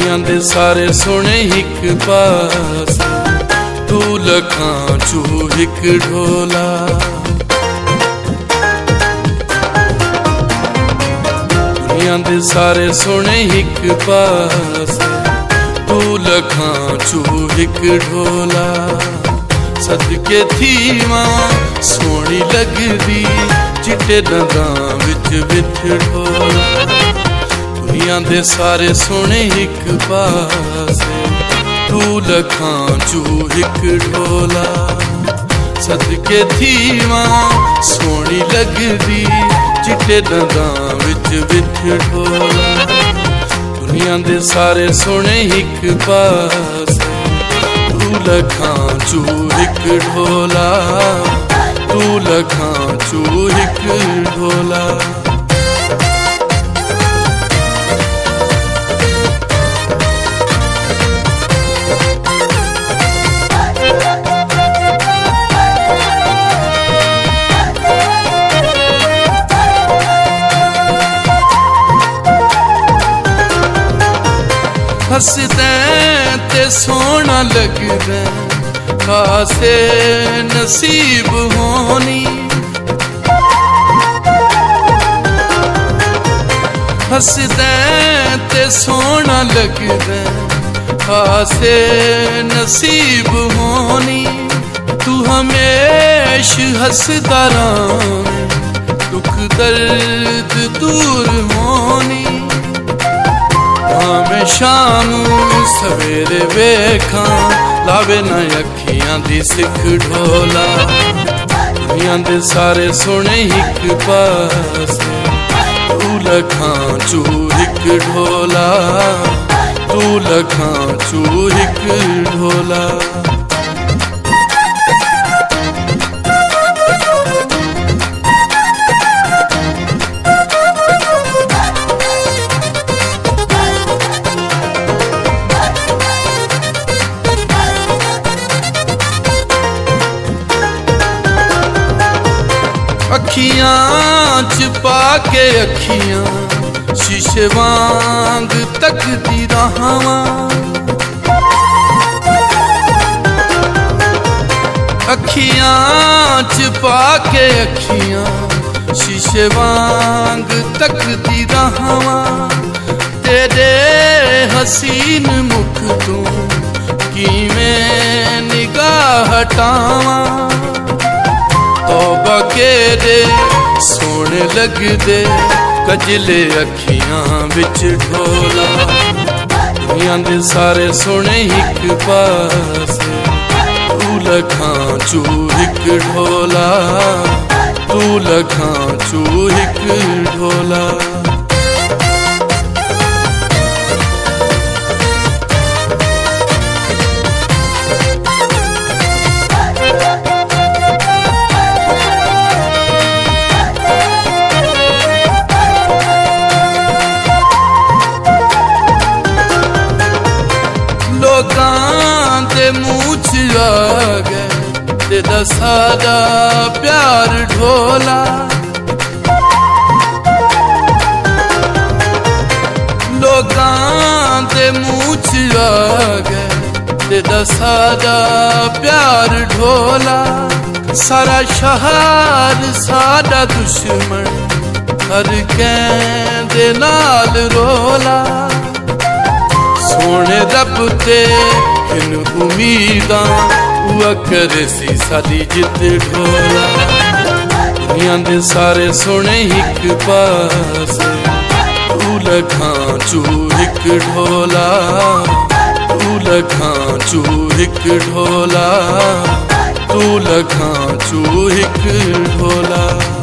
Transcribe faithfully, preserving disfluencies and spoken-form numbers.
दुनिया दे सारे सोने हिक पास, तू लखां चू हिक ढोला। दुनिया दे सारे सोने हिक पास, तू लखां चू हिक ढोला। सदके थी मां सोहनी लगदी, चिट्टे दंदां विच विच ढोला। दुनिया दे सारे सोने हिक पासे, तू लखां चू हिक ढोला। सदके थी मां सोहनी लगदी, चिट्टे दंदां विच विच ढोला। दुनिया दे सारे सोने हिक पासे, तू लखां चू हिक ढोला। तू लखां चू हिक ढोला। हसदे ते सोहना लगदे, खासे नसीब होनी। हसदे ते सोहना लगदे, खासे नसीब होनी। तू हमेश हसदा रहे, दुख दर्द दूर होनी। मैं शाम सवेरे वेखा, लावे ना अखियां दी सिख ढोला। दुनिया दे सारे सोने हिक पासे, तू लखां चू हिक ढोला। तू लखां चू हिक ढोला। अखियां च पाके अखियां, शीशे वांग तकदी रहां। अखियां च पाके अखियां, शीशे वांग तकदी रहां। तेरे हसीन मुख तू किवें निगाह हटावां। तौबा केरे सोने लगदे, कजले अखियां विच ढोला। दुनिया दे सारे सोने हिक पासे, तू लखां चू हिक ढोला। तू लखां चू हिक ढोला। लोकां दे मुँह च आ गए, तेरा सारा प्यार ढोला। लोकां दे मुँह च आ गए, तेरा सारा प्यार ढोला। सारा शहर सारा दुश्मन, हर कहंदे नाल रोला। सोने रब ते इन उम्मीदां, उआ करे सी साडी जित ढोला। दुनिया दे सारे सोने हिक पासे, तू लखां चू हिक ढोला। तू लखां चू हिक ढोला। तू लखां चू हिक ढोला।